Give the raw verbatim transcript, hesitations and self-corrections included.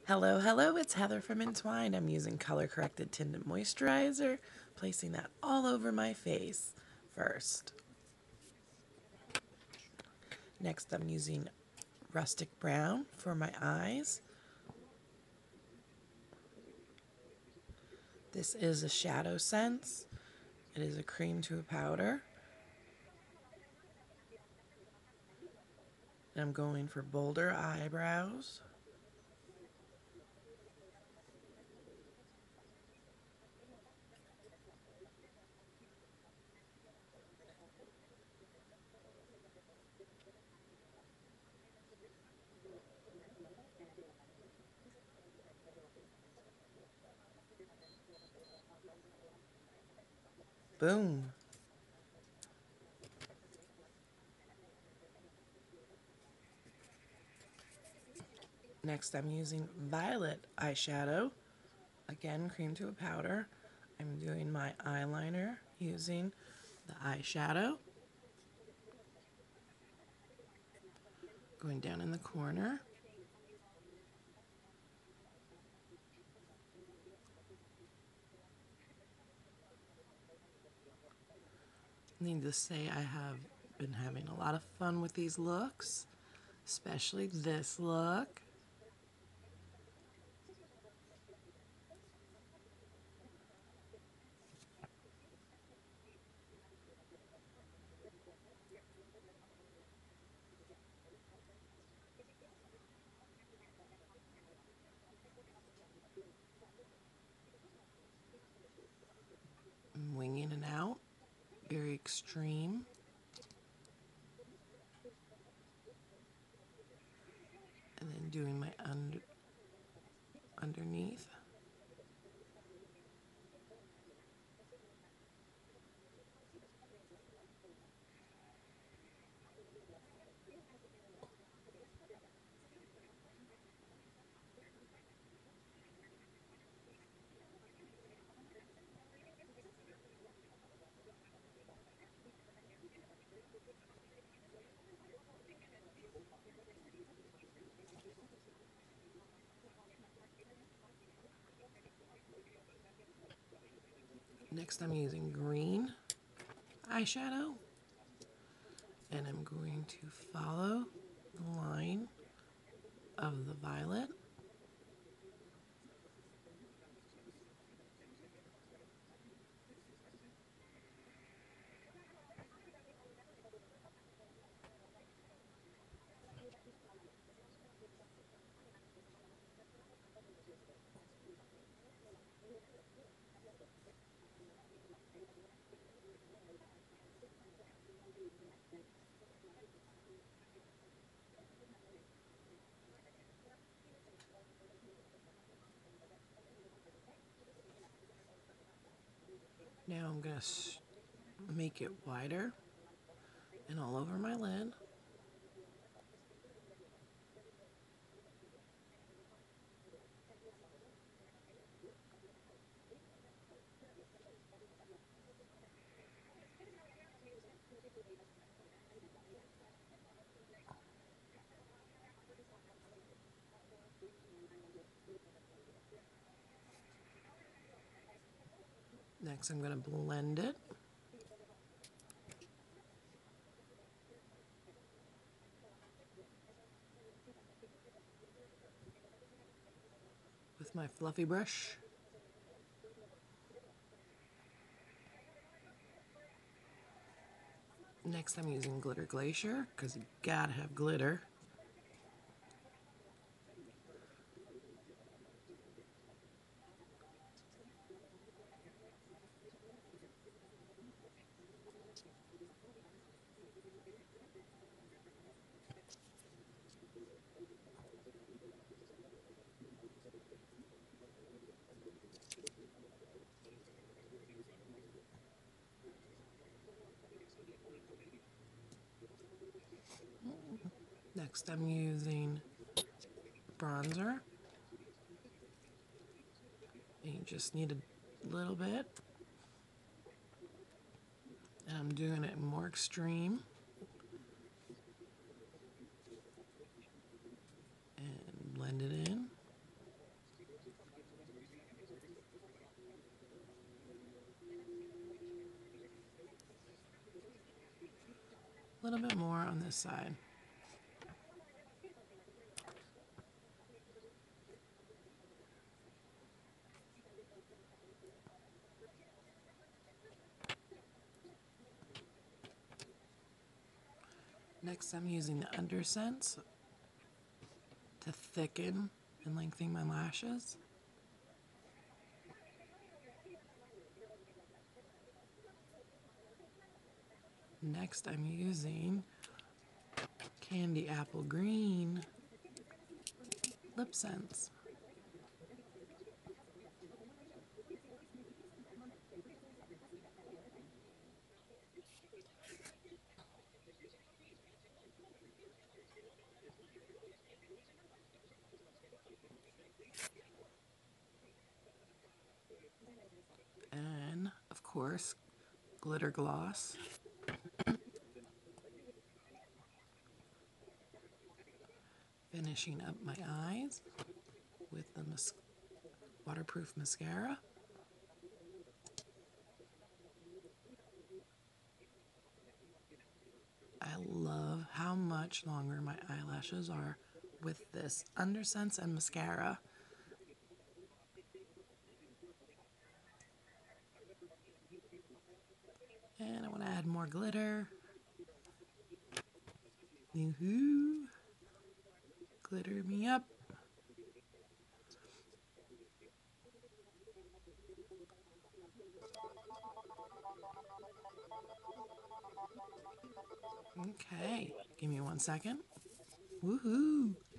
Hello, hello, it's Heather from Entwine. I'm using color corrected tinted moisturizer, placing that all over my face first. Next, I'm using rustic brown for my eyes. This is a shadow sense. It is a cream to a powder. And I'm going for bolder eyebrows. Boom. Next, I'm using violet eyeshadow. Again, cream to a powder. I'm doing my eyeliner using the eyeshadow. Going down in the corner. Need to say I have been having a lot of fun with these looks, especially this look. I'm winging it out, very extreme. And then doing my under, underneath. Next I'm using green eyeshadow, and I'm going to follow the line of the violet. Now I'm going to make it wider and all over my lid. Next I'm going to blend it. With my fluffy brush. Next I'm using glitter glacier, because you gotta have glitter. Next I'm using bronzer. And you just need a little bit. And I'm doing it more extreme. And blend it in. A little bit more on this side. Next, I'm using the Undersense to thicken and lengthen my lashes. Next, I'm using Candy Apple Green Lip Sense. And, of course, glitter gloss. Finishing up my eyes with the mas waterproof mascara. I love how much longer my eyelashes are with this Undersense and mascara. And I want to add more glitter. Woohoo! Glitter me up. Okay, give me one second. Woohoo!